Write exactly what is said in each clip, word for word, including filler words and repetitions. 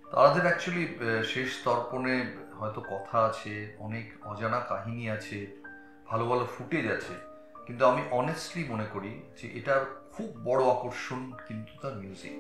তাদের অ্যাকচুয়ালি শেষ তর্পণে হয়তো কথা আছে, অনেক অজানা কাহিনী আছে, ভালো ভালো ফুটেজ আছে, কিন্তু আমি অনেস্টলি মনে করি যে এটার খুব বড় আকর্ষণ কিন্তু তার মিউজিক।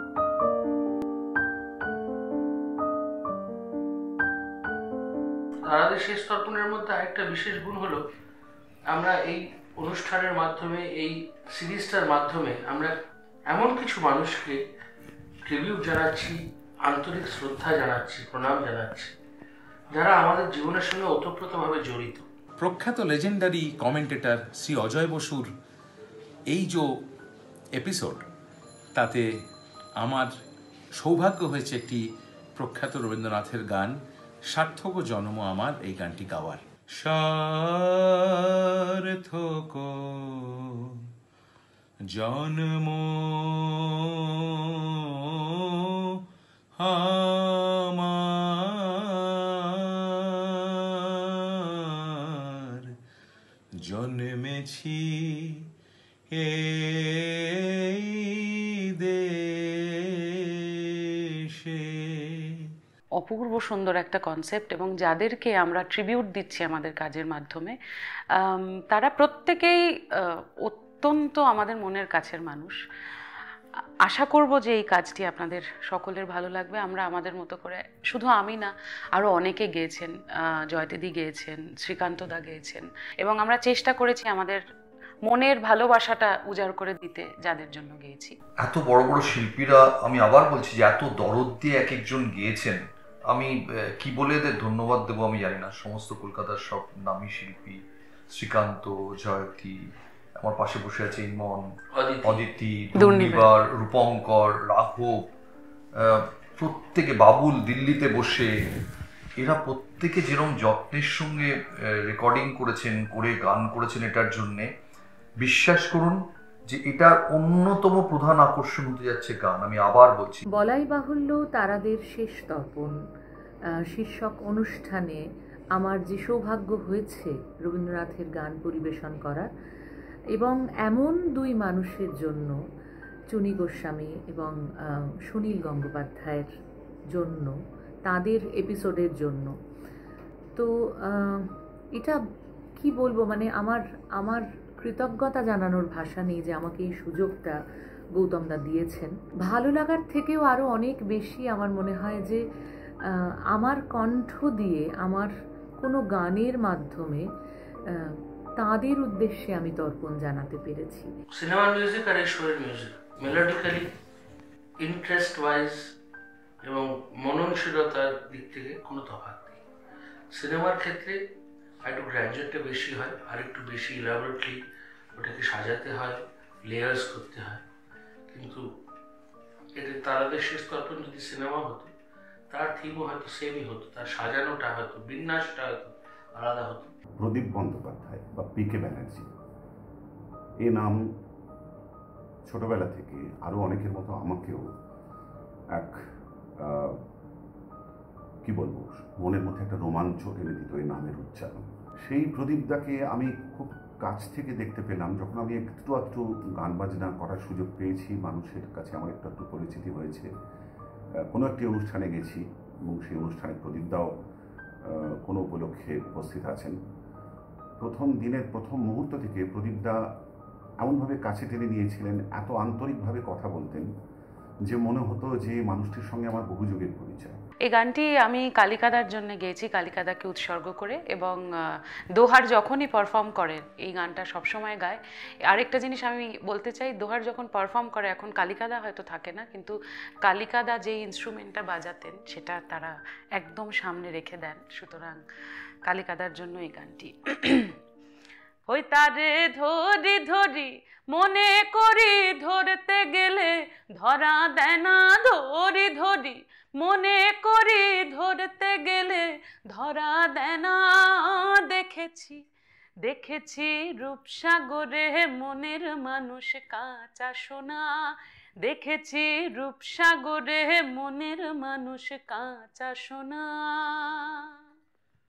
তারাদের শেষ তর্পণের মধ্যে আরেকটা বিশেষ গুণ হলো, আমরা এই অনুষ্ঠানের মাধ্যমে, এই সিরিজটার মাধ্যমে আমরা এমন কিছু মানুষকে ট্রিবিউট জানাচ্ছি, আন্তরিক শ্রদ্ধা জানাচ্ছি, প্রণাম জানাচ্ছি, যারা আমাদের জীবনের সঙ্গে ওতপ্রোতভাবে জড়িত। প্রখ্যাত লেজেন্ডারি কমেন্টেটর শ্রী অজয় বসুর এই যে এপিসোড, তাতে আমার সৌভাগ্য হয়েছে একটি প্রখ্যাত রবীন্দ্রনাথের গান সার্থক জন্ম আমার, এই গানটি গাওয়ার। সার্থক জন্ম আমার, জন্মেছি এই দেশে। অপূর্ব সুন্দর একটা কনসেপ্ট, এবং যাদেরকে আমরা ট্রিবিউট দিচ্ছি আমাদের কাজের মাধ্যমে, তারা প্রত্যেকেই অত্যন্ত আমাদের মনের কাছের মানুষ। আশা করব যে এই কাজটি আপনাদের সকলের ভালো লাগবে। আমরা আমাদের মতো করে, শুধু আমি না, আরও অনেকে গেয়েছেন, জয়তিদি গেয়েছেন, শ্রীকান্তদা গেয়েছেন, এবং আমরা চেষ্টা করেছি আমাদের মনের ভালোবাসাটা উজাড় করে দিতে যাদের জন্য গেয়েছি। এত বড় বড় শিল্পীরা, আমি আবার বলছি যে এত দরদ দিয়ে এক একজন গেয়েছেন, আমি কি বলে এদের ধন্যবাদ দেবো আমি জানি না। সমস্ত কলকাতার সব নামী শিল্পী, শ্রীকান্ত, জয়তী, আমার পাশে বসে আছে ইমন, অদিতি, দুর্নিবার, রূপঙ্কর, রাঘব, প্রত্যেকে, বাবুল দিল্লিতে বসে, এরা প্রত্যেকে যেরকম যত্নের সঙ্গে রেকর্ডিং করেছেন, করে গান করেছেন এটার জন্যে। বিশ্বাস করুন যে এটার অন্যতম প্রধান আকর্ষণ হতে যাচ্ছে গান। আমি আবার বলছি, বলাই বাহুল্য তারাদের শেষ তর্পণ শীর্ষক অনুষ্ঠানে আমার যে সৌভাগ্য হয়েছে রবীন্দ্রনাথের গান পরিবেশন করার, এবং এমন দুই মানুষের জন্য, চুনি গোস্বামী এবং সুনীল গঙ্গোপাধ্যায়ের জন্য, তাদের এপিসোডের জন্য, তো এটা কি বলবো, মানে আমার আমার কৃতজ্ঞতা জানানোর ভাষা নেই যে আমাকে এই সুযোগটা গৌতমদা দিয়েছেন। ভালো লাগার থেকেও আরও অনেক বেশি আমার মনে হয় যে আমার কণ্ঠ দিয়ে, আমার কোনো গানের মাধ্যমে তাদের উদ্দেশ্যে আমি তর্পণ জানাতে পেরেছি। সিনেমার মিউজিক আর এই শোয়ের মিউজিক মেলোডিক্যালি, ইন্টারেস্ট ওয়াইজ এবং মননশীলতার দিক থেকে কোনো তফাৎ নেই। সিনেমার ক্ষেত্রে একটু গ্র্যাজুয়েটটা বেশি হয়, আর একটু বেশি ইলাবোরেটলি ওটাকে সাজাতে হয়, লেয়ার্স করতে হয়। কিন্তু এটা তারাদের শেষ তর্পণ যদি সিনেমা হতো, তার থিমও হয়তো সেমই হতো, তার সাজানোটা হয়তো, বিন্যাসটা হয়তো আলাদা হতো। প্রদীপ বন্দ্যোপাধ্যায় বা পি কে ব্যানার্জি, এ নাম ছোটবেলা থেকে আরও অনেকের মতো আমাকেও এক কি বলবো, মনের মধ্যে একটা রোমাঞ্চ এনে দিত এই নামের উচ্চারণ। সেই প্রদীপদাকে আমি খুব কাছ থেকে দেখতে পেলাম যখন আমি একটু একটু গান বাজনা করার সুযোগ পেয়েছি, মানুষের কাছে আমার একটু একটু পরিচিতি হয়েছে। কোনো একটি অনুষ্ঠানে গেছি এবং সেই অনুষ্ঠানে প্রদীপদাও কোনো উপলক্ষে উপস্থিত আছেন। প্রথম দিনের প্রথম মুহূর্ত থেকে প্রদীপদা এমনভাবে কাছে টেনে নিয়েছিলেন, এত আন্তরিকভাবে কথা বলতেন যে মনে হতো যে মানুষটির সঙ্গে আমার বহু যুগের পরিচয়। এই গানটি আমি কালিকাদার জন্য গেয়েছি, কালিকাদাকে উৎসর্গ করে, এবং দোহার যখনই পারফর্ম করেন এই গানটা সবসময় গায়। আরেকটা জিনিস আমি বলতে চাই, দোহার যখন পারফর্ম করে, এখন কালিকাদা হয়তো থাকে না, কিন্তু কালিকাদা যে ইনস্ট্রুমেন্টটা বাজাতেন সেটা তারা একদম সামনে রেখে দেন। সুতরাং কালিকাদার জন্য এই গানটি। ওই তারে ধরি ধরি মনে করি, ধরতে গেলে ধরা দেয় না, ধরি ধরি মনে করি, ধরতে গেলে ধরা দেয় না। দেখেছি দেখেছি রূপসাগরে মনের মানুষ কাঁচা সোনা, দেখেছি রূপসাগরে মনের মানুষ কাঁচা সোনা।